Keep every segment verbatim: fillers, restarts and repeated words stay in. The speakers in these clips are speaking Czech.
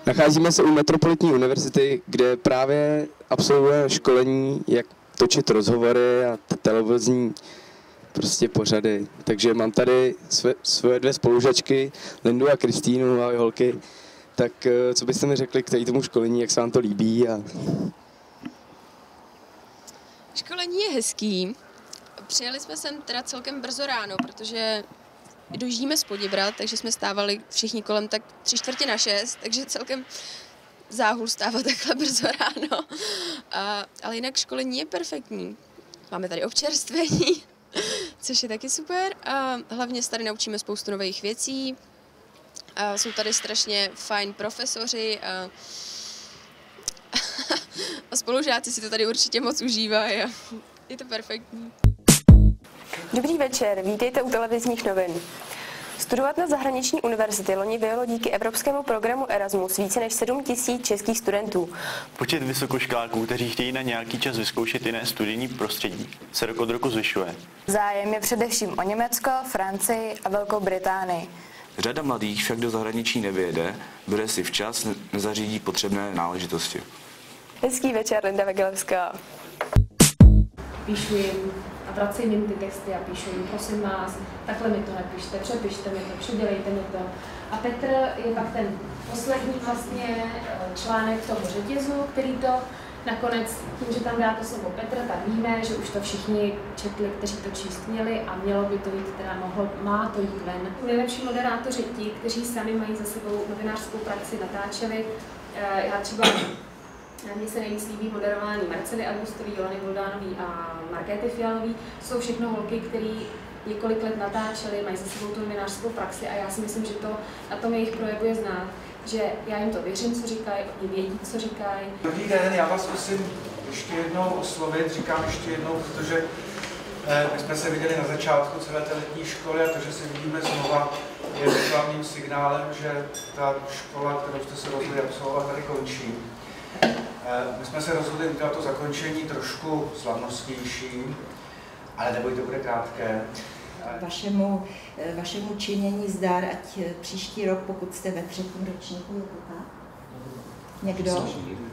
Nacházíme se u Metropolitní univerzity, kde právě absolvujeme školení, jak točit rozhovory a televizní prostě pořady. Takže mám tady své, svoje dvě spolužačky, Lindu a Kristýnu, ahoj holky. Tak co byste mi řekli k tomu školení, jak se vám to líbí? A... Školení je hezký. Přijeli jsme sem teda celkem brzo ráno, protože dojíždíme z Poděbrad, takže jsme stávali všichni kolem tak tři čtvrtě na šest, takže celkem záhul stávat takhle brzo ráno. A, ale jinak školení je perfektní. Máme tady občerstvení, což je taky super. A hlavně se tady naučíme spoustu nových věcí. A jsou tady strašně fajn profesoři a, a spolužáci si to tady určitě moc užívají a je to perfektní. Dobrý večer, vítejte u televizních novin. Studovat na zahraniční univerzity loni vyjelo díky evropskému programu Erasmus více než sedm tisíc českých studentů. Počet vysokoškoláků, kteří chtějí na nějaký čas vyzkoušet jiné studijní prostředí, se rok od roku zvyšuje. Zájem je především o Německo, Francii a Velkou Británii. Řada mladých však do zahraničí nevyjede, bude si včas nezařídí potřebné náležitosti. Hezký večer, Linda Vegelevská. Píšu jim a vracím jim ty texty a píšu jim, prosím vás, takhle mi to napište, přepište mi to, předělejte mi to. A Petr je pak ten poslední vlastně článek toho řetězu, který to nakonec, tím, že tam dá to slovo Petr, tak víme, že už to všichni četli, kteří to číst měli a mělo by to jít, teda mohlo, má to jít ven. Nejlepší moderátoři ti, kteří sami mají za sebou novinářskou praxi, natáčeli. Já třeba mně se nejvíc líbí moderování Marcely Augustový, Jolany Boldánový a Markéty Fialový. Jsou všechno holky, které několik let natáčely, mají za sebou tu novinářskou praxi a já si myslím, že to na tom jejich projevu je znát, že já jim to věřím, co říkají, oni vědí, co říkají. Dobrý den, já vás musím ještě jednou oslovit, říkám ještě jednou, protože eh, my jsme se viděli na začátku celé té letní školy a to, že se vidíme znova, je reklamním signálem, že ta škola, kterou jste se rozhodli absolvovat, tady končí. My jsme se rozhodli udělat to zakončení trošku slavnostnější, ale neboj, to bude krátké. Vašemu, vašemu činění zdar, ať příští rok, pokud jste ve třetím ročníku, je to tak? Někdo?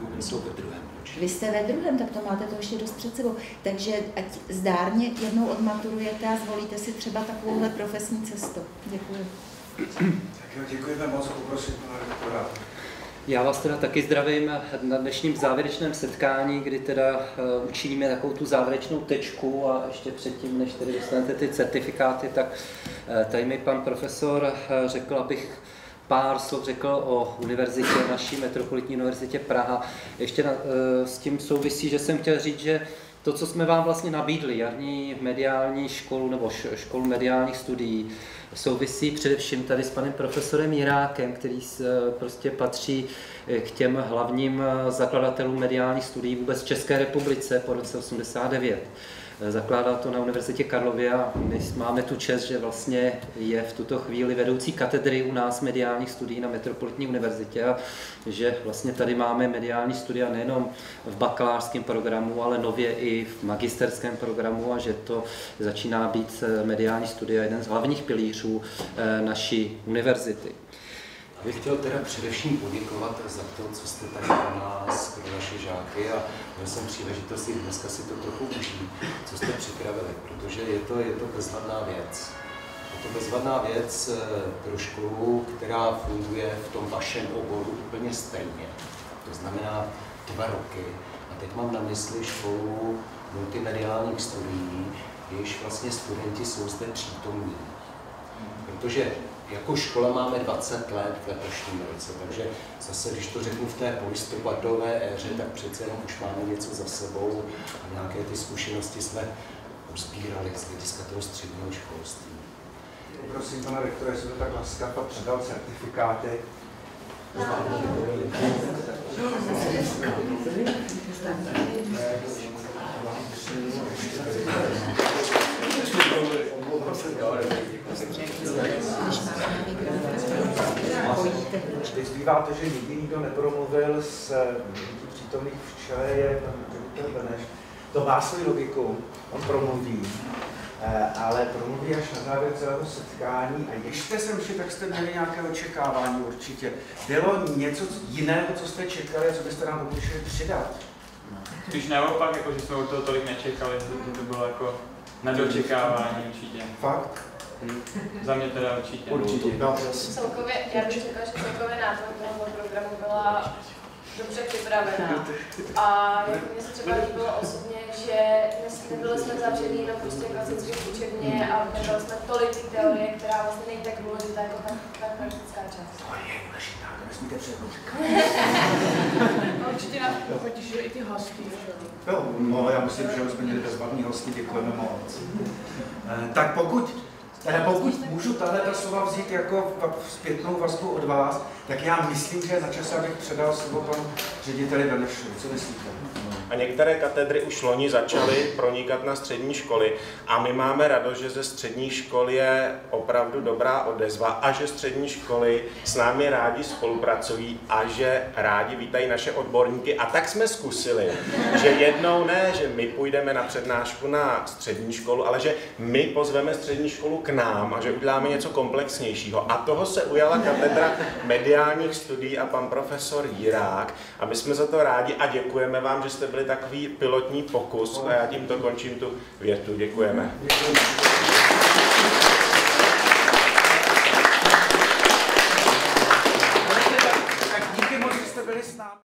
Vy jste ve druhém, tak to máte to ještě dost před sebou. Takže ať zdárně jednou odmaturujete a zvolíte si třeba takovouhle profesní cestu. Děkuji. Tak jo, děkujeme moc, poprosím pana rektora. Já vás teda taky zdravím na dnešním závěrečném setkání, kdy teda uh, učiníme takovou tu závěrečnou tečku a ještě předtím, než tedy dostanete ty certifikáty, tak uh, tady mi pan profesor uh, řekl, abych pár slov řekl o univerzitě, naší Metropolitní univerzitě Praha. Ještě na, uh, s tím souvisí, že jsem chtěl říct, že to, co jsme vám vlastně nabídli, jarní mediální školu nebo školu mediálních studií, souvisí především tady s panem profesorem Jirákem, který prostě patří k těm hlavním zakladatelům mediálních studií vůbec v České republice po roce osmdesát devět. Zakládá to na Univerzitě Karlově a my máme tu čest, že vlastně je v tuto chvíli vedoucí katedry u nás mediálních studií na Metropolitní univerzitě a že vlastně tady máme mediální studia nejenom v bakalářském programu, ale nově i v magisterském programu a že to začíná být mediální studia jeden z hlavních pilířů naší univerzity. Já bych chtěl teda především poděkovat za to, co jste tady pro nás, pro naše žáky a měl jsem příležitost i dneska si to trochu užít, co jste připravili, protože je to, je to bezvadná věc. Je to bezvadná věc pro školu, která funguje v tom vašem oboru úplně stejně. To znamená dva roky. A teď mám na mysli školu multimediálních studií, jejíž vlastně studenti jsou zde přítomní. Protože jako škola máme dvacet let v letošním roce, takže zase, když to řeknu v té polistopadové éře, tak přece jenom už máme něco za sebou a nějaké ty zkušenosti jsme uzbírali z hlediska toho středního školství. Prosím pana rektora, jestli to tak laskav a předal certifikáty. Teď zbývá to, že nikdy nikdo nepromluvil z přítomných v čele je pan ředitel Beneš. To má svou logiku, on promluví ale promluví až na závěr celého setkání a ještě jsem si, tak jste měli nějaké očekávání určitě. Bylo něco jiného, co jste čekali a co byste nám pokušili přidat? Když naopak, jako, že jsme od toho tolik nečekali, že to bylo jako na dočekávání určitě. Fakt? Hmm. Za mě teda určitě. Určitě. No. Celkově, já bych řekla, že celkově názva toho programu byla dobře připravená. A jak mě se třeba líbilo osobně, že nebyli jsme zavřený jenom prostě klasicky v učebně a nebyli jsme tolik ty teorie, která vlastně není tak důležitá jako ta, ta praktická část. To je důležitá, to nesmíte přednout. Určitě nás potěšili i ty hosti. Jo, no, já myslím, že jsme měli bezvadný hosti, děkujeme moc. Tak pokud Ale pokud můžu tahle ta slova vzít jako zpětnou vazbu od vás, tak já myslím, že je na čase, abych předal slovo panu řediteli Benešovi. Co myslíte? A některé katedry už loni začaly pronikat na střední školy a my máme radost, že ze střední školy je opravdu dobrá odezva a že střední školy s námi rádi spolupracují a že rádi vítají naše odborníky. A tak jsme zkusili, že jednou ne, že my půjdeme na přednášku na střední školu, ale že my pozveme střední školu k nám a že uděláme něco komplexnějšího. A toho se ujala katedra mediálních studií a pan profesor Jirák. A my jsme za to rádi a děkujeme vám, že jste byli takový pilotní pokus a já tímto končím tu větu. Děkujeme. Tak díky moc, že jste byli s námi.